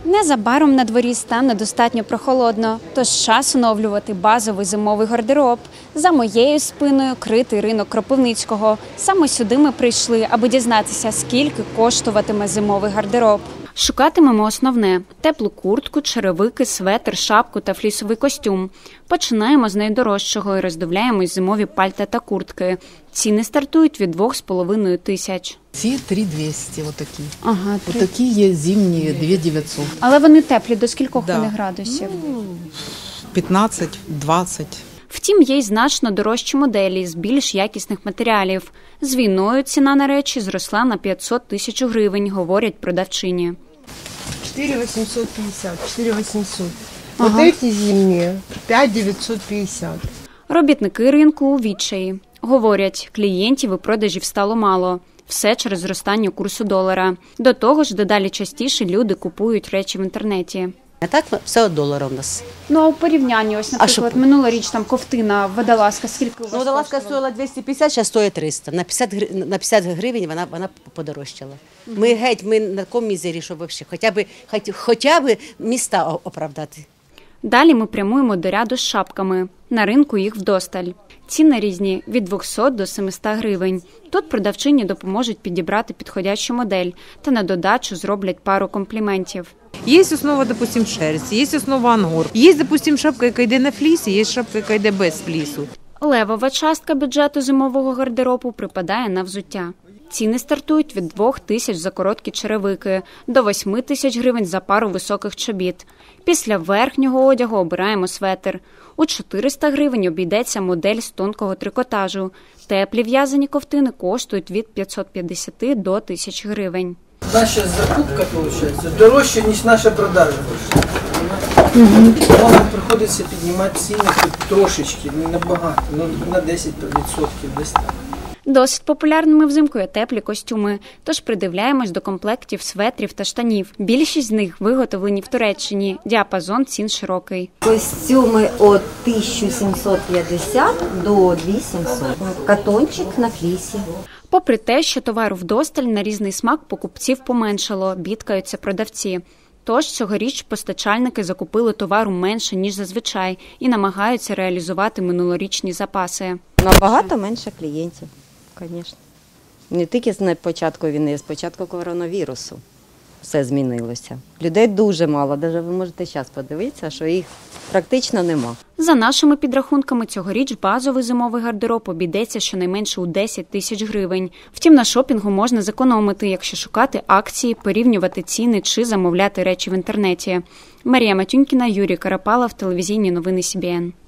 Незабаром на дворі стане достатньо прохолодно, тож час оновлювати базовий зимовий гардероб. За моєю спиною критий ринок Кропивницького. Саме сюди ми прийшли, аби дізнатися, скільки коштуватиме зимовий гардероб. Шукатимемо основне – теплу куртку, черевики, светр, шапку та флісовий костюм. Починаємо з найдорожчого і роздивляємось зимові пальта та куртки. Ціни стартують від 2,5 тисяч. Ці 3200, отакі. Ага, Отакі є зимні, 2900. Але вони теплі, до скількох вони градусів? 15-20. Втім, є й значно дорожчі моделі з більш якісних матеріалів. З війною ціна на речі зросла на 500 тисяч гривень, говорять продавчині. 4850, 4800. Вот эти зимние 5950. Робітники ринку у відчаї. Говорять, клієнтів і продажів стало мало. Все через зростання курсу долара. До того ж, дедалі частіше люди купують речі в інтернеті. А так все от долара у нас. Ну, а у порівнянні, ось, наприклад, минулоріч там ковтина, водолазка, скільки у вас коштувала? Водолазка стоїла 250, зараз стоїть 300. На 50 гривень вона подорожчала. Ми на такому мізері, щоб хоча б міста оправдати. Далі ми прямуємо до ряду з шапками. На ринку їх вдосталь. Ціни різні – від 200 до 700 гривень. Тут продавчині допоможуть підібрати підходящу модель та на додачу зроблять пару компліментів. Есть основа, допустим, шерсть, есть основа ангор. Есть, допустим, шапка, яка йде на флісі, є шапка, яка йде без флісу. Левова частка бюджету зимового гардеробу припадає на взуття. Ціни стартують від 2 тисяч за короткі черевики до 8 тисяч гривень за пару високих чобіт. Після верхнього одягу обираємо светр. У 400 гривень обійдеться модель з тонкого трикотажу. Теплі в'язані ковтини коштують від 550 до 1000 гривень. Наша закупка, виходить, дорожча, ніж наша продажа. Нам приходиться піднімати ціни трошечки, не набагато, на 10% десь так. Досить популярними взимку є теплі костюми, тож придивляємось до комплектів светрів та штанів. Більшість з них виготовлені в Туреччині, діапазон цін широкий. Костюми від 1750 до 2700. Катончик на флісі. Попри те, що товару вдосталь, на різний смак покупців поменшало, бідкаються продавці. Тож цьогоріч постачальники закупили товару менше, ніж зазвичай, і намагаються реалізувати минулорічні запаси. Набагато менше клієнтів, звісно. Не тільки з початку війни, а з початку коронавірусу все змінилося. Людей дуже мало, навіть ви можете зараз подивитися, що їх практично нема. За нашими підрахунками, цьогоріч базовий зимовий гардероб обійдеться щонайменше у 10 тисяч гривень. Втім, на шопінгу можна зекономити, якщо шукати акції, порівнювати ціни чи замовляти речі в інтернеті. Марія Матюнькіна, Юрій Карапалов, телевізійні новини СІБІН.